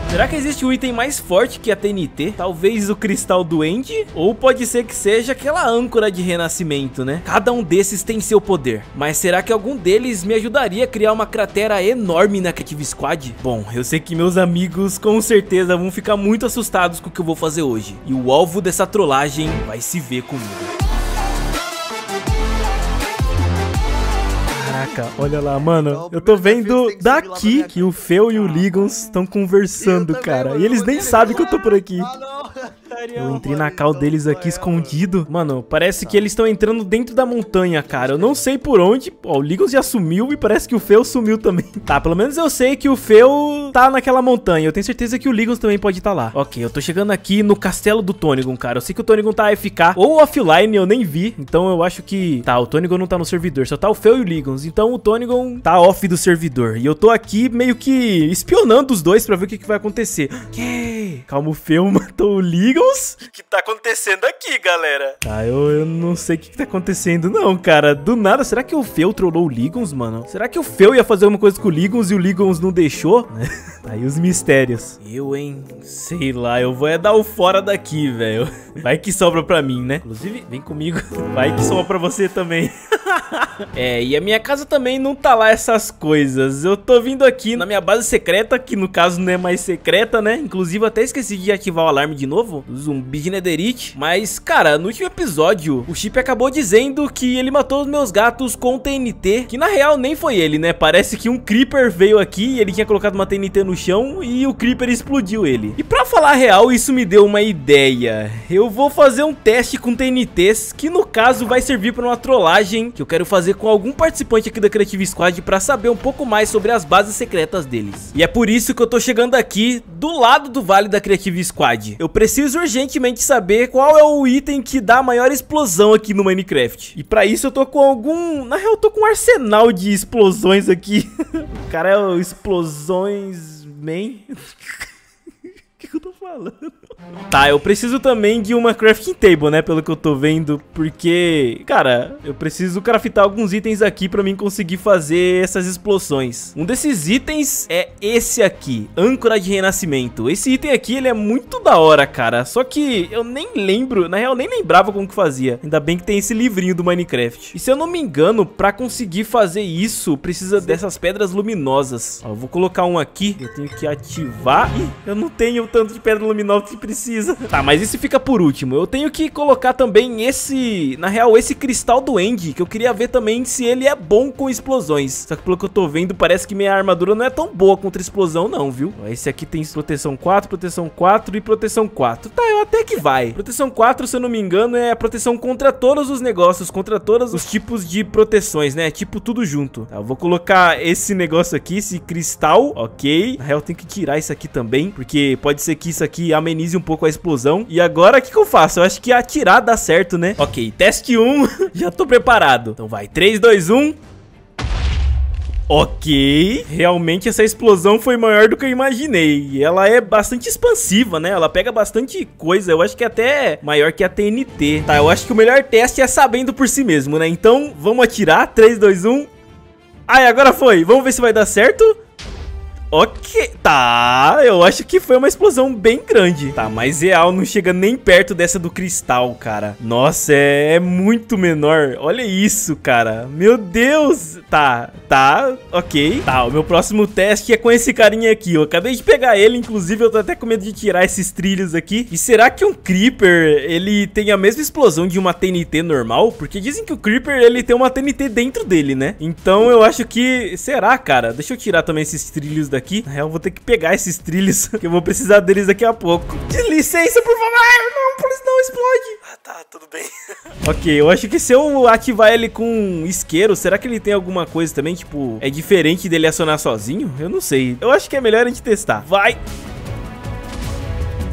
Será que existe um item mais forte que a TNT? Talvez o cristal duende? Ou pode ser que seja aquela âncora de renascimento, né? Cada um desses tem seu poder. Mas será que algum deles me ajudaria a criar uma cratera enorme na Creative Squad? Bom, eu sei que meus amigos com certeza vão ficar muito assustados com o que eu vou fazer hoje. E o alvo dessa trollagem vai se ver comigo. Caraca, olha lá, mano, eu tô vendo daqui que o Fel e o Ligons estão conversando, cara. E eles nem sabem que eu tô por aqui. Eu entrei na cal deles aqui escondido. Mano, parece que eles estão entrando dentro da montanha, cara. Eu não sei por onde. Ó, o Ligons já sumiu e parece que o Fel sumiu também. Tá, pelo menos eu sei que o Fel tá naquela montanha. Eu tenho certeza que o Ligons também pode estar lá. Ok, eu tô chegando aqui no castelo do Tonigon, cara. Eu sei que o Tonigon tá AFK ou offline, eu nem vi. Então eu acho que... Tá, o Tonigon não tá no servidor. Só tá o Fel e o Ligons. Então o Tonigon tá off do servidor. E eu tô aqui meio que espionando os dois pra ver o que vai acontecer. Que? Calma, o Fel matou o Ligons? O que tá acontecendo aqui, galera? Tá, eu não sei o que tá acontecendo não, cara. Do nada, será que o Fel trollou o Ligons, mano? Será que o Fel ia fazer alguma coisa com o Ligons e o Ligons não deixou? Tá aí os mistérios. Hein? Sei lá, eu vou dar o fora daqui, velho. Vai que sobra pra mim, né? Inclusive, vem comigo. Vai que sobra pra você também. E a minha casa também não tá lá essas coisas. Eu tô vindo aqui na minha base secreta, que no caso não é mais secreta, né? Inclusive, eu até esqueci de ativar o alarme de novo. Zumbi de Netherite. Mas, cara, no último episódio, o Chip acabou dizendo que ele matou os meus gatos com TNT. Que na real nem foi ele, né? Parece que um Creeper veio aqui e ele tinha colocado uma TNT no chão e o Creeper explodiu ele. E pra falar a real, isso me deu uma ideia. Eu vou fazer um teste com TNTs, que no caso vai servir pra uma trollagem que eu quero fazer com algum participante aqui da Creative Squad pra saber um pouco mais sobre as bases secretas deles. E é por isso que eu tô chegando aqui do lado do vale da Creative Squad. Eu preciso urgentemente saber qual é o item que dá a maior explosão aqui no Minecraft. E pra isso eu tô com algum... Na real eu tô com um arsenal de explosões aqui. O cara é o Explosões Man. O que eu tô falando? Tá, eu preciso também de uma crafting table, né? Pelo que eu tô vendo. Porque, cara, eu preciso craftar alguns itens aqui pra mim conseguir fazer essas explosões. Um desses itens é esse aqui, âncora de renascimento. Esse item aqui, ele é muito da hora, cara. Só que eu nem lembro, na real, nem lembrava como que fazia. Ainda bem que tem esse livrinho do Minecraft. E se eu não me engano, pra conseguir fazer isso, precisa dessas pedras luminosas. Ó, eu vou colocar um aqui. Eu tenho que ativar. Ih, eu não tenho tanto de pedra luminosa que precisa. Tá, mas esse fica por último. Eu tenho que colocar também esse... Na real, esse cristal duende, que eu queria ver também se ele é bom com explosões. Só que pelo que eu tô vendo, parece que minha armadura não é tão boa contra explosão não, viu? Esse aqui tem proteção 4 e proteção 4. Tá, eu até que vai. Proteção 4, se eu não me engano, é a proteção contra todos os negócios, contra todos os tipos de proteções, né? Tipo, tudo junto. Tá, eu vou colocar esse negócio aqui, esse cristal, ok. Na real, eu tenho que tirar isso aqui também, porque pode ser que isso aqui amenize um pouco a explosão. E agora, o que eu faço? Eu acho que atirar dá certo, né? Ok, teste 1. Já tô preparado. Então vai, 3, 2, 1. Ok, realmente essa explosão foi maior do que eu imaginei. Ela é bastante expansiva, né? Ela pega bastante coisa. Eu acho que é até maior que a TNT. Tá, eu acho que o melhor teste é sabendo por si mesmo, né? Então, vamos atirar. 3, 2, 1. Ai, agora foi. Vamos ver se vai dar certo. Ok, tá, eu acho que foi uma explosão bem grande. Tá, mas real não chega nem perto dessa do cristal, cara. Nossa, é muito menor. Olha isso, cara. Meu Deus. Tá, ok. Tá, o meu próximo teste é com esse carinha aqui. Eu acabei de pegar ele, inclusive eu tô até com medo de tirar esses trilhos aqui. E será que um Creeper, ele tem a mesma explosão de uma TNT normal? Porque dizem que o Creeper, ele tem uma TNT dentro dele, né? Então eu acho que... Será, cara? Deixa eu tirar também esses trilhos daqui. Na real, eu vou ter que pegar esses trilhos, que eu vou precisar deles daqui a pouco. De licença, por favor. Não, por isso não explode. Ah, tá, tudo bem. Ok, eu acho que se eu ativar ele com isqueiro, será que ele tem alguma coisa também? Tipo, é diferente dele acionar sozinho? Eu não sei. Eu acho que é melhor a gente testar. Vai.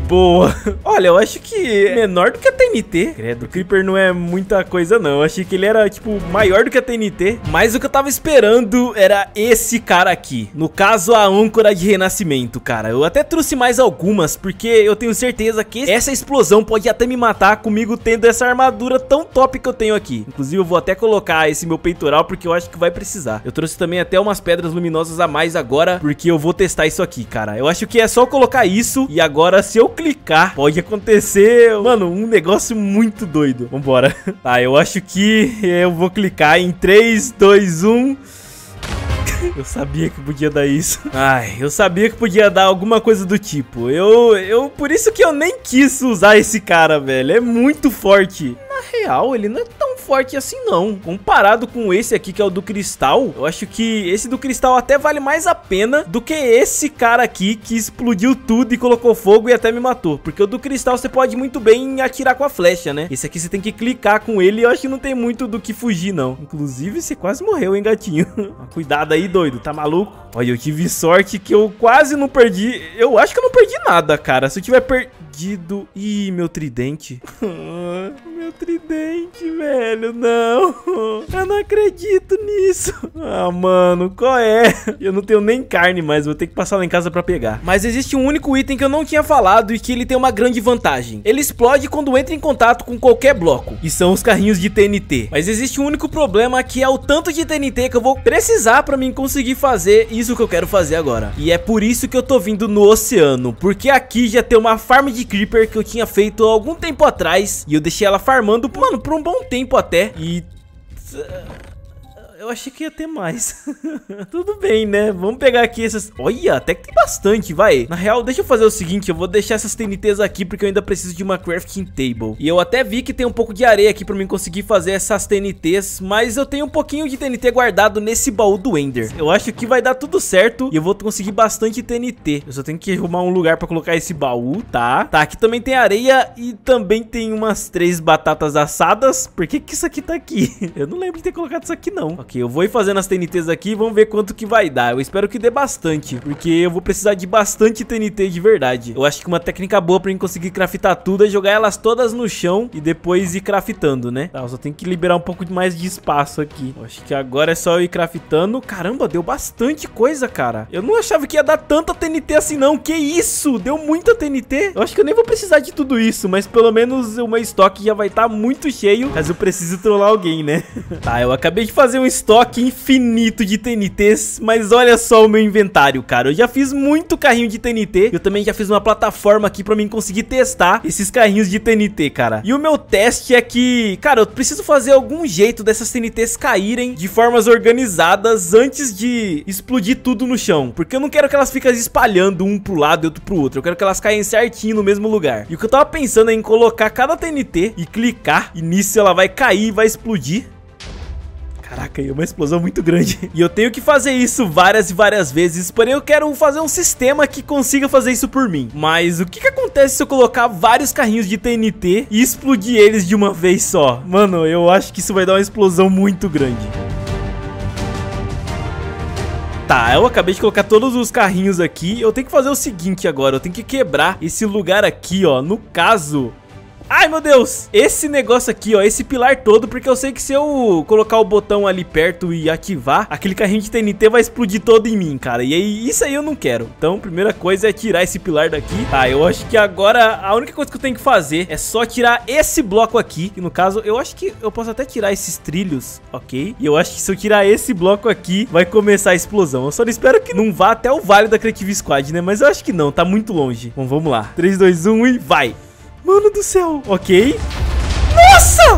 boa. Olha, eu acho que é menor do que a TNT. Credo, o Creeper não é muita coisa, não. Eu achei que ele era, tipo, maior do que a TNT. Mas o que eu tava esperando era esse cara aqui. No caso, a âncora de renascimento, cara. Eu até trouxe mais algumas, porque eu tenho certeza que essa explosão pode até me matar comigo tendo essa armadura tão top que eu tenho aqui. Inclusive, eu vou até colocar esse meu peitoral, porque eu acho que vai precisar. Eu trouxe também até umas pedras luminosas a mais agora, porque eu vou testar isso aqui, cara. Eu acho que é só colocar isso e agora, se eu clicar, pode acontecer, mano, um negócio muito doido. Vambora. Tá, eu acho que eu vou clicar em 3, 2, 1... Eu sabia que podia dar isso. Ai, eu sabia que podia dar alguma coisa do tipo. Por isso que eu nem quis usar esse cara, velho. É muito forte. Na real, ele não é tão forte assim, não. Comparado com esse aqui, que é o do cristal, eu acho que esse do cristal até vale mais a pena do que esse cara aqui, que explodiu tudo e colocou fogo e até me matou. Porque o do cristal você pode muito bem atirar com a flecha, né? Esse aqui você tem que clicar com ele e eu acho que não tem muito do que fugir, não. Inclusive, você quase morreu, hein, gatinho? Cuidado aí, doido. Tá maluco? Olha, eu tive sorte que eu quase não perdi. Eu acho que eu não perdi nada, cara. Se eu tiver perdido... Ih, meu tridente. Meu tridente, velho. Não. Eu não acredito nisso. Ah, mano, qual é? Eu não tenho nem carne mais. Vou ter que passar lá em casa pra pegar. Mas existe um único item que eu não tinha falado e que ele tem uma grande vantagem. Ele explode quando entra em contato com qualquer bloco. E são os carrinhos de TNT. Mas existe um único problema, que é o tanto de TNT que eu vou precisar pra mim conseguir fazer isso que eu quero fazer agora. E é por isso que eu tô vindo no oceano. Porque aqui já tem uma farm de Creeper que eu tinha feito há algum tempo atrás. E eu deixei ela farmando, mano, por um bom tempo até. E... eu achei que ia ter mais. Tudo bem, né? Vamos pegar aqui essas... Olha, até que tem bastante, vai. Na real, deixa eu fazer o seguinte. Eu vou deixar essas TNTs aqui porque eu ainda preciso de uma crafting table. E eu até vi que tem um pouco de areia aqui pra mim conseguir fazer essas TNTs. Mas eu tenho um pouquinho de TNT guardado nesse baú do Ender. Eu acho que vai dar tudo certo e eu vou conseguir bastante TNT. Eu só tenho que arrumar um lugar pra colocar esse baú, tá? Tá, aqui também tem areia e também tem umas 3 batatas assadas. Por que que isso aqui tá aqui? Eu não lembro de ter colocado isso aqui, não. Ok, eu vou ir fazendo as TNTs aqui e vamos ver quanto que vai dar. Eu espero que dê bastante, porque eu vou precisar de bastante TNT de verdade. Eu acho que uma técnica boa pra mim conseguir craftar tudo é jogar elas todas no chão e depois ir craftando, né? Tá, eu só tenho que liberar um pouco mais de espaço aqui. Eu acho que agora é só eu ir craftando. Caramba, deu bastante coisa, cara. Eu não achava que ia dar tanta TNT assim, não. Que isso? Deu muita TNT. Eu acho que eu nem vou precisar de tudo isso, mas pelo menos o meu estoque já vai estar muito cheio, caso eu precise trollar alguém, né? Tá, eu acabei de fazer um estoque infinito de TNTs, mas olha só o meu inventário, cara. Eu já fiz muito carrinho de TNT. Eu também já fiz uma plataforma aqui pra mim conseguir testar esses carrinhos de TNT, cara. E o meu teste é que, cara, eu preciso fazer algum jeito dessas TNTs caírem de formas organizadas antes de explodir tudo no chão, porque eu não quero que elas fiquem espalhando um pro lado e outro pro outro. Eu quero que elas caem certinho no mesmo lugar. E o que eu tava pensando é em colocar cada TNT e clicar, e nisso ela vai cair e vai explodir. Caraca, é uma explosão muito grande. E eu tenho que fazer isso várias e várias vezes. Porém, eu quero fazer um sistema que consiga fazer isso por mim. Mas o que que acontece se eu colocar vários carrinhos de TNT e explodir eles de uma vez só? Mano, eu acho que isso vai dar uma explosão muito grande. Tá, eu acabei de colocar todos os carrinhos aqui. Eu tenho que fazer o seguinte agora. Eu tenho que quebrar esse lugar aqui, ó. No caso... Ai, meu Deus, esse negócio aqui, ó, esse pilar todo, porque eu sei que se eu colocar o botão ali perto e ativar, aquele carrinho de TNT vai explodir todo em mim, cara. E aí, isso aí eu não quero. Então, primeira coisa é tirar esse pilar daqui. Tá, eu acho que agora a única coisa que eu tenho que fazer é só tirar esse bloco aqui. Que no caso, eu acho que eu posso até tirar esses trilhos, ok? E eu acho que se eu tirar esse bloco aqui, vai começar a explosão. Eu só espero que não vá até o vale da Creative Squad, né? Mas eu acho que não, tá muito longe. Bom, vamos lá. 3, 2, 1 e vai! Mano do céu, ok. Nossa!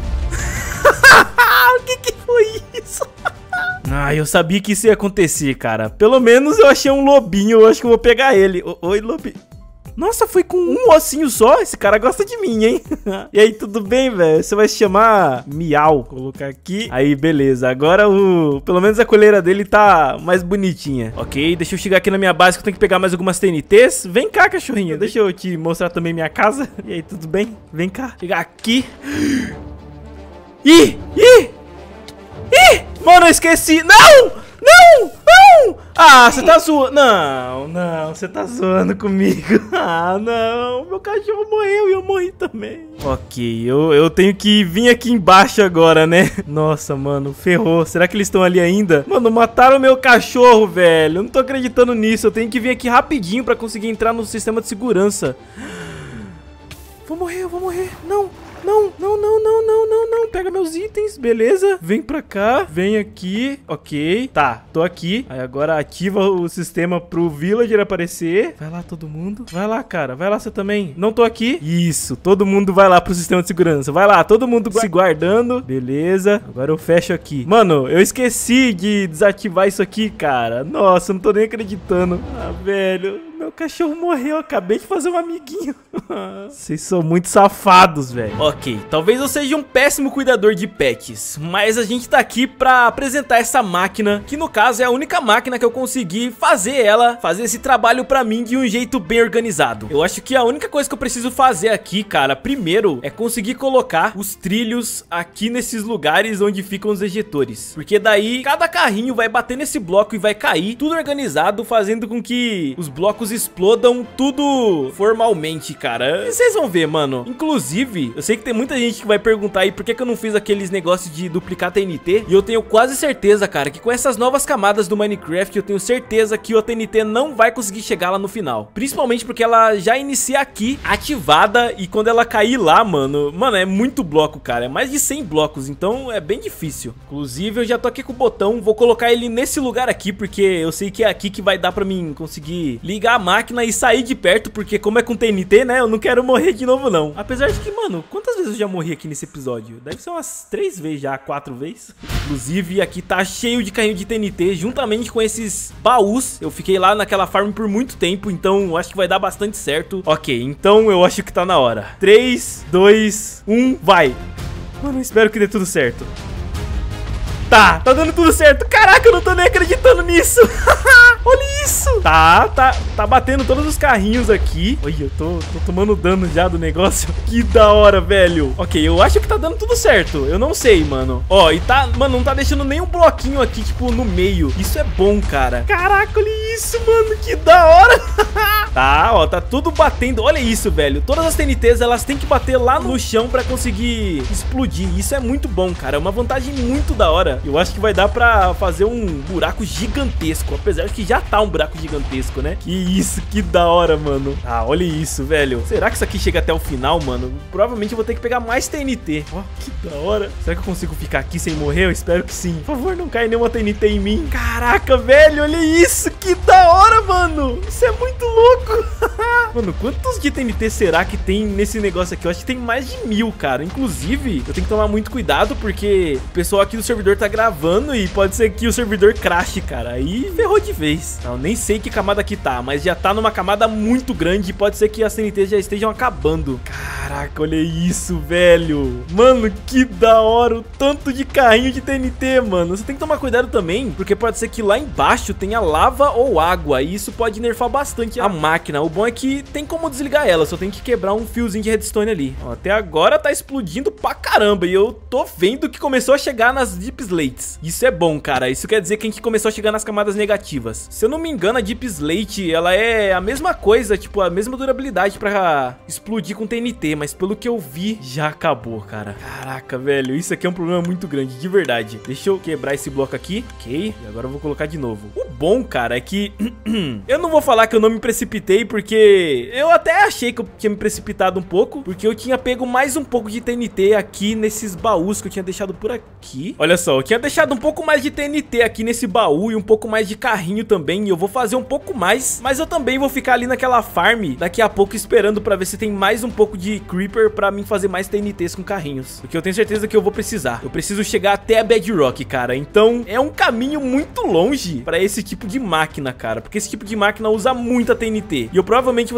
O que foi isso? Ah, eu sabia que isso ia acontecer, cara. Pelo menos eu achei um lobinho, eu acho que eu vou pegar ele. Oi, lobinho. Nossa, foi com um ossinho só? Esse cara gosta de mim, hein? E aí, tudo bem, velho? Você vai se chamar Miau. Vou colocar aqui. Aí, beleza. Agora pelo menos a coleira dele tá mais bonitinha. Ok, deixa eu chegar aqui na minha base que eu tenho que pegar mais algumas TNTs. Vem cá, cachorrinho. Deixa eu te mostrar também minha casa. E aí, tudo bem? Vem cá. Chegar aqui. Ih! Mano, eu esqueci. Não! Não! Não! Ah, você tá zoando. Não, você tá zoando comigo. Ah, não. Meu cachorro morreu e eu morri também. Ok, eu tenho que vir aqui embaixo agora, né? Nossa, mano, ferrou. Será que eles estão ali ainda? Mano, mataram meu cachorro, velho. Eu não tô acreditando nisso. Eu tenho que vir aqui rapidinho pra conseguir entrar no sistema de segurança. Vou morrer, eu vou morrer. Não. Não. Pega meus itens, beleza. Vem pra cá, vem aqui. Ok, tá, tô aqui. Aí agora ativa o sistema pro villager aparecer. Vai lá todo mundo. Vai lá, cara, vai lá você também. Não tô aqui. Isso, todo mundo vai lá pro sistema de segurança. Vai lá, todo mundo se guardando. Beleza, agora eu fecho aqui. Mano, eu esqueci de desativar isso aqui, cara. Nossa, eu não tô nem acreditando. Ah, velho, meu cachorro morreu. Eu acabei de fazer um amiguinho. Vocês são muito safados, velho. Ok, talvez eu seja um péssimo cuidador de pets, mas a gente tá aqui pra apresentar essa máquina, que no caso é a única máquina que eu consegui fazer esse trabalho pra mim de um jeito bem organizado. Eu acho que a única coisa que eu preciso fazer aqui, cara, primeiro é conseguir colocar os trilhos aqui nesses lugares onde ficam os ejetores, porque daí cada carrinho vai bater nesse bloco e vai cair, tudo organizado, fazendo com que os blocos explodam tudo formalmente, cara. E vocês vão ver, mano. Inclusive, eu sei que tem muita gente que vai perguntar aí por que eu não fiz aqueles negócios de duplicar TNT. E eu tenho quase certeza, cara, que com essas novas camadas do Minecraft, eu tenho certeza que o TNT não vai conseguir chegar lá no final. Principalmente porque ela já inicia aqui, ativada, e quando ela cair lá, mano, é muito bloco, cara. É mais de 100 blocos, então é bem difícil. Inclusive, eu já tô aqui com o botão, vou colocar ele nesse lugar aqui, porque eu sei que é aqui que vai dar pra mim conseguir ligar a máquina e sair de perto, porque como é com TNT, né, eu não quero morrer de novo, não. Apesar de que, mano, quantas vezes eu já morri aqui nesse episódio? Deve ser umas 3 vezes já, 4 vezes. Inclusive, aqui tá cheio de carrinho de TNT, juntamente com esses baús. Eu fiquei lá naquela farm por muito tempo, então eu acho que vai dar bastante certo. Ok, então eu acho que tá na hora. 3, 2, 1, vai! Mano, eu espero que dê tudo certo. Tá dando tudo certo. Caraca, eu não tô nem acreditando nisso. Olha isso. Tá batendo todos os carrinhos aqui. Olha, eu tô tomando dano já do negócio. Que da hora, velho. Ok, eu acho que tá dando tudo certo. Eu não sei, mano. Ó, e tá, mano, não tá deixando nenhum bloquinho aqui, tipo, no meio. Isso é bom, cara. Caraca, olha isso, mano. Que da hora. Tá, ó, tá tudo batendo. Olha isso, velho. Todas as TNTs, elas têm que bater lá no chão pra conseguir explodir. Isso é muito bom, cara. É uma vantagem muito da hora. Eu acho que vai dar pra fazer um buraco gigantesco. Apesar de que já tá um buraco gigantesco, né? Que isso, que da hora, mano. Ah, olha isso, velho. Será que isso aqui chega até o final, mano? Provavelmente eu vou ter que pegar mais TNT. Ó, que da hora. Será que eu consigo ficar aqui sem morrer? Eu espero que sim. Por favor, não caia nenhuma TNT em mim. Caraca, velho, olha isso. Que da hora, mano. Isso é muito louco. Mano, quantos de TNT será que tem nesse negócio aqui? Eu acho que tem mais de 1000, cara. Inclusive, eu tenho que tomar muito cuidado, porque o pessoal aqui do servidor tá gravando e pode ser que o servidor crashe, cara. Aí ferrou de vez. Eu nem sei que camada aqui tá, mas já tá numa camada muito grande e pode ser que as TNTs já estejam acabando. Caraca, olha isso, velho. Mano, que da hora o tanto de carrinho de TNT, mano. Você tem que tomar cuidado também, porque pode ser que lá embaixo tenha lava ou água, e isso pode nerfar bastante a máquina. O bom é que tem como desligar ela, só tem que quebrar um fiozinho de redstone ali. Ó, até agora tá explodindo pra caramba, e eu tô vendo que começou a chegar nas deep slates. Isso é bom, cara. Isso quer dizer que a gente começou a chegar nas camadas negativas. Se eu não me engano, a deep slate, ela é a mesma coisa, tipo, a mesma durabilidade pra explodir com TNT, mas pelo que eu vi, já acabou, cara. Caraca, velho, isso aqui é um problema muito grande, de verdade. Deixa eu quebrar esse bloco aqui. Ok, e agora eu vou colocar de novo. O bom, cara, é que eu não vou falar que eu não me precipitei, porque eu até achei que eu tinha me precipitado um pouco, porque eu tinha pego mais um pouco de TNT aqui nesses baús que eu tinha deixado por aqui. Olha só, eu tinha deixado um pouco mais de TNT aqui nesse baú e um pouco mais de carrinho também, e eu vou fazer um pouco mais, mas eu também vou ficar ali naquela farm daqui a pouco esperando pra ver se tem mais um pouco de creeper pra mim fazer mais TNTs com carrinhos, porque eu tenho certeza que eu vou precisar. Eu preciso chegar até a Bedrock, cara, então é um caminho muito longe pra esse tipo de máquina, cara, porque esse tipo de máquina usa muita TNT, e eu provavelmente vou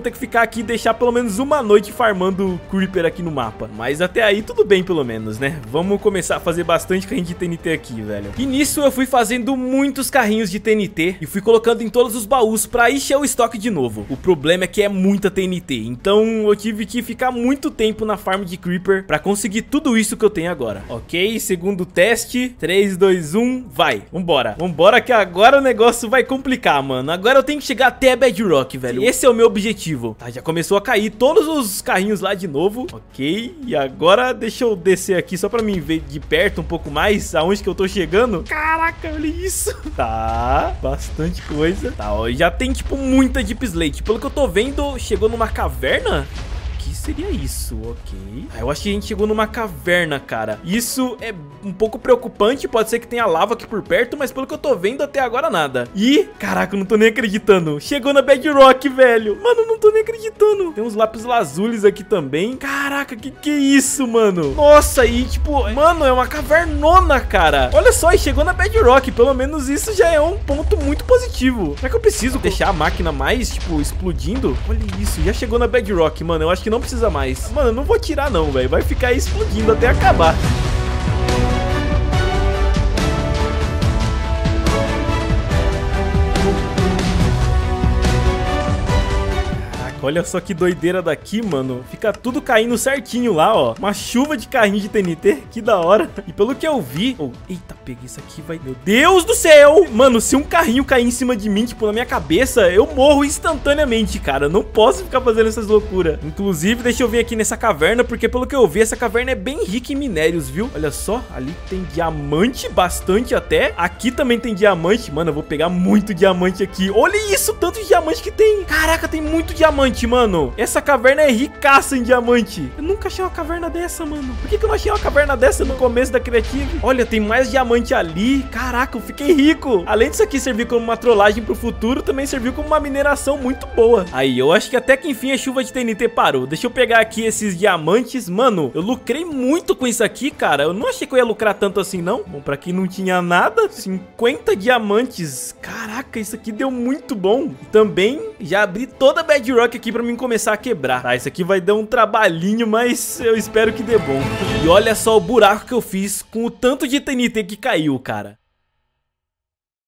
vou ter que ficar aqui e deixar pelo menos uma noite farmando Creeper aqui no mapa. Mas até aí tudo bem pelo menos, né? Vamos começar a fazer bastante carrinho de TNT aqui, velho. E nisso eu fui fazendo muitos carrinhos de TNT e fui colocando em todos os baús pra encher o estoque de novo. O problema é que é muita TNT, então eu tive que ficar muito tempo na farm de Creeper pra conseguir tudo isso que eu tenho agora. Ok, segundo teste, 3, 2, 1, vai. Vambora, vambora que agora o negócio vai complicar, mano. Agora eu tenho que chegar até Bedrock, velho. Esse é o meu objetivo. Tá, já começou a cair todos os carrinhos lá de novo. Ok, e agora deixa eu descer aqui só pra mim ver de perto um pouco mais aonde que eu tô chegando. Caraca, olha isso. Tá, bastante coisa. Tá, ó, já tem tipo muita Deep Slate. Pelo que eu tô vendo, chegou numa caverna? O que seria isso? Ok. Eu acho que a gente chegou numa caverna, cara. Isso é um pouco preocupante. Pode ser que tenha lava aqui por perto, mas pelo que eu tô vendo até agora nada. E, caraca, eu não tô nem acreditando. Chegou na Bedrock, velho. Mano, eu não tô nem acreditando. Tem uns lápis lazules aqui também. Caraca, que é isso, mano? Nossa, e tipo, mano, é uma cavernona, cara. Olha só, e chegou na Bedrock. Pelo menos isso já é um ponto muito positivo. Será que eu preciso deixar a máquina mais, tipo, explodindo? Olha isso, já chegou na Bedrock, mano. Eu acho que não precisa mais. Mano, eu não vou tirar não, velho. Vai ficar aí explodindo até acabar. Olha só que doideira daqui, mano. Fica tudo caindo certinho lá, ó. Uma chuva de carrinho de TNT. Que da hora. E pelo que eu vi... Oh, eita, peguei isso aqui, vai... Meu Deus do céu! Mano, se um carrinho cair em cima de mim, tipo, na minha cabeça, eu morro instantaneamente, cara. Eu não posso ficar fazendo essas loucuras. Inclusive, deixa eu vir aqui nessa caverna, porque pelo que eu vi, essa caverna é bem rica em minérios, viu? Olha só, ali tem diamante, bastante até. Aqui também tem diamante. Mano, eu vou pegar muito diamante aqui. Olha isso, tanto de diamante que tem. Caraca, tem muito diamante, mano. Essa caverna é ricaça em diamante. Eu nunca achei uma caverna dessa, mano. Por que eu não achei uma caverna dessa no começo da Creative? Olha, tem mais diamante ali. Caraca, eu fiquei rico. Além disso aqui servir como uma trollagem pro futuro, também serviu como uma mineração muito boa. Aí, eu acho que até que enfim a chuva de TNT parou. Deixa eu pegar aqui esses diamantes. Mano, eu lucrei muito com isso aqui, cara. Eu não achei que eu ia lucrar tanto assim, não. Bom, pra quem não tinha nada, 50 diamantes. Caraca, isso aqui deu muito bom. Também já abri toda a Bedrock aqui pra mim começar a quebrar. Tá, isso aqui vai dar um trabalhinho, mas eu espero que dê bom. E olha só o buraco que eu fiz com o tanto de TNT que caiu, cara.